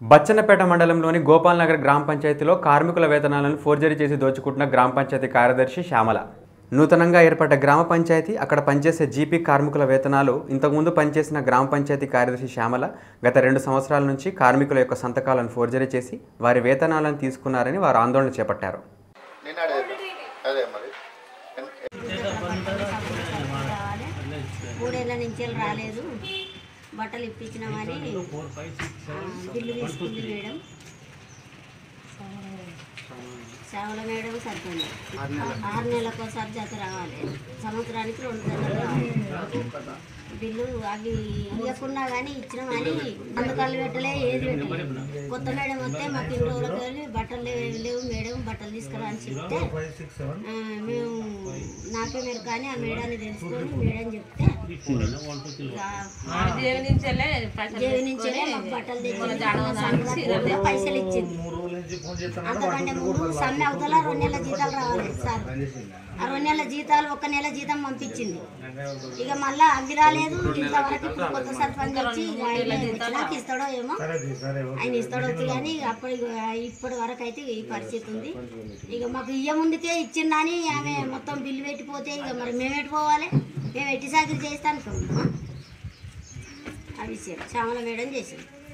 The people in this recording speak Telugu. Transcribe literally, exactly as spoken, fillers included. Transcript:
బచ్చన్నపేట మండలంలోని గోపాల్ నగర్ గ్రామ పంచాయతీలో కార్మికుల వేతనాలను ఫోర్జరీ చేసి దోచుకుంటున్న గ్రామ పంచాయతీ కార్యదర్శి శ్యామల. నూతనంగా ఏర్పడ్డ గ్రామ పంచాయతీ అక్కడ పనిచేసే జీపీ కార్మికుల వేతనాలు ఇంతకుముందు పనిచేసిన గ్రామ పంచాయతీ కార్యదర్శి శ్యామల గత రెండు సంవత్సరాల నుంచి కార్మికుల యొక్క సంతకాలను ఫోర్జరీ చేసి వారి వేతనాలను తీసుకున్నారని వారు ఆందోళన చేపట్టారు. మూడేళ్ల నుంచి రాలేదు, బట్టలు ఇప్పించినామని బిల్లు తీసుకుంది మేడం. శ్యామల మేడం సరిపోయింది. ఆరు నెలలకు ఒకసారి జత రావాలి, సంవత్సరానికి రెండు జతలు రావాలి. బిల్లు అవి ఇవ్వకున్నా కానీ ఇచ్చినామని సంతకాలు పెట్టలే, ఏది పెట్టలేదు. కొత్త మేడం వస్తే మాకు ఇన్ని రోజులకు వెళ్ళి బట్టలు లేవు మేడం, బట్టలు తీసుకురా అని చెప్తే మేము నాకే మీరు కానీ ఆ మేడాన్ని తెలుసుకొని మేడం చెప్తే జేవి నుంచే మాకు బట్టలు తెచ్చి పైసలు ఇచ్చింది. అంతకంటే ముందు సమ్మె అవతల రెండు నెలల జీతాలు రావాలి సార్. ఆ రెండు నెలల జీతాలు ఒక్క నెల జీతం పంపించింది. ఇక మళ్ళీ అవి రాలేదు. ఇంతవరకు ఇప్పుడు కొత్త సర్పంచ్ వచ్చి నాకు ఇస్తాడో ఏమో, ఆయన ఇస్తాడో వచ్చి కానీ అప్పటి ఇప్పటి వరకు అయితే ఈ పరిస్థితి ఉంది. ఇక మాకు ఇయ్య ముందుకే ఇచ్చిందని ఆమె మొత్తం బిల్లు పెట్టిపోతే ఇక మరి మేము ఎట్టిపోవాలి? మేము ఎట్టి సాగిరి చేస్తాను ఆ విషయం శ్యామల మేడం చేసింది.